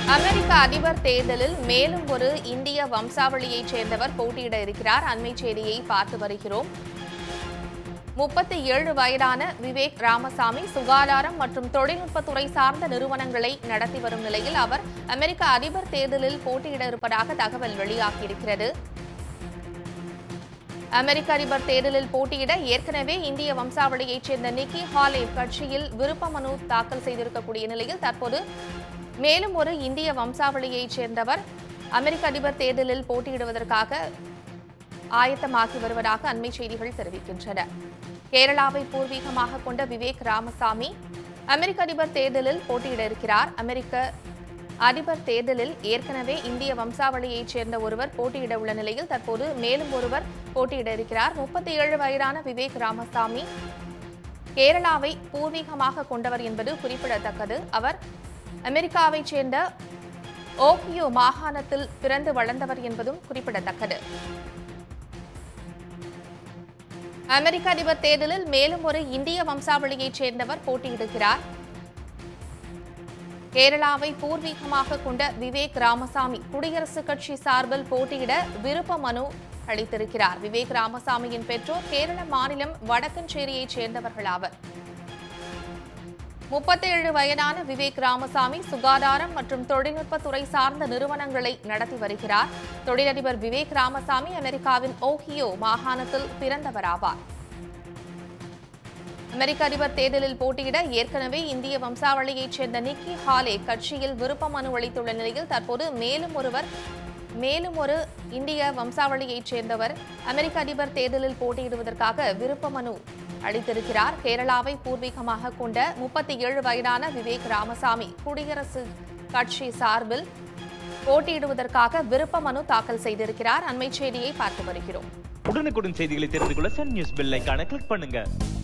அமெரிக்க அதிபர் தேர்தலில் மேலும் ஒரு இந்திய வம்சாவளியைச் சேர்ந்தவர் போட்டியிட இருக்கிறார். அண்மை செய்தியை பார்த்து வருகிறோம். 37 வயதான விவேக் ராமசாமி சுகாதாரம் மற்றும் தொழில்நுட்பத்துறை சார்ந்த நிறுவனங்களை நடத்தி வரும் நிலையில் அவர் அமெரிக்க அதிபர் தேர்தலில் போட்டியிட இருப்பதாக தகவல் வெளியாகியிருக்கிறது. அமெரிக்க அதிபர் தேர்தலில் போட்டியிட ஏற்கனவே இந்திய வம்சாவளியைச் சேர்ந்த நிக்கி ஹாலே கட்சியில் விருப்ப மனு தாக்கல் செய்திருக்கக்கூடிய நிலையில் தற்போது மேலும் ஒரு இந்திய வம்சாவளியைச் சேர்ந்தவர் அமெரிக்க அதிபர் தேர்தலில் போட்டியிடுவதற்காக ஆயத்தமாகி வருவதாக அண்மை செய்திகள் தெரிவிக்கின்றன. கேரளாவை பூர்வீகமாக கொண்ட விவேக் ராமசாமி அமெரிக்க அதிபர் தேர்தலில் போட்டியிட இருக்கிறார். அமெரிக்க அதிபர் தேர்தலில் ஏற்கனவே இந்திய வம்சாவளியைச் சேர்ந்த ஒருவர் போட்டியிட உள்ள நிலையில் தற்போது மேலும் ஒருவர் போட்டியிட இருக்கிறார். 37 வயதான விவேக் ராமசாமி கேரளாவை பூர்வீகமாக கொண்டவர் என்பது குறிப்பிடத்தக்கது. அவர் அமெரிக்காவைச் சேர்ந்த ஓஹியோ மாகாணத்தில் பிறந்து வளர்ந்தவர் என்பதும் குறிப்பிடத்தக்கது. அமெரிக்க அதிபர் தேர்தலில் மேலும் ஒரு இந்திய வம்சாவளியைச் சேர்ந்தவர் போட்டியிடுகிறார். கேரளாவை பூர்வீகமாக கொண்ட விவேக் ராமசாமி குடியரசுக் கட்சி சார்பில் போட்டியிட விருப்ப மனு அளித்திருக்கிறார். விவேக் ராமசாமியின் பெற்றோர் கேரள மாநிலம் வடக்கஞ்சேரியைச் சேர்ந்தவர்கள் ஆவர். 37 வயதான விவேக் ராமசாமி சுகாதாரம் மற்றும் தொழில்நுட்பத்துறை சார்ந்த நிறுவனங்களை நடத்தி வருகிறார். தொழிலதிபர் விவேக் ராமசாமி அமெரிக்காவின் ஓஹியோ மாகாணத்தில் பிறந்தவராவார். அமெரிக்க அதிபர் தேர்தலில் போட்டியிட ஏற்கனவே இந்திய வம்சாவளியைச் சேர்ந்த நிக்கி ஹாலே கட்சியில் விருப்ப மனு அளித்துள்ள நிலையில் தற்போது மேலும் ஒரு இந்திய வம்சாவளியைச் சேர்ந்தவர் அமெரிக்க அதிபர் தேர்தலில் போட்டியிடுவதற்காக விருப்ப மனு அளித்திருக்கிறார். கேரளாவை பூர்வீகமாக கொண்ட 37 வயதான விவேக் ராமசாமி குடியரசுக் கட்சி சார்பில் போட்டியிடுவதற்காக விருப்ப மனு தாக்கல் செய்திருக்கிறார். அண்மை செய்தியை பார்த்து வருகிறோம். உடனுக்குடன் செய்திகளை தெரிந்து கொள்ள சன் நியூஸ் பெல் ஐகானை கிளிக் பண்ணுங்க.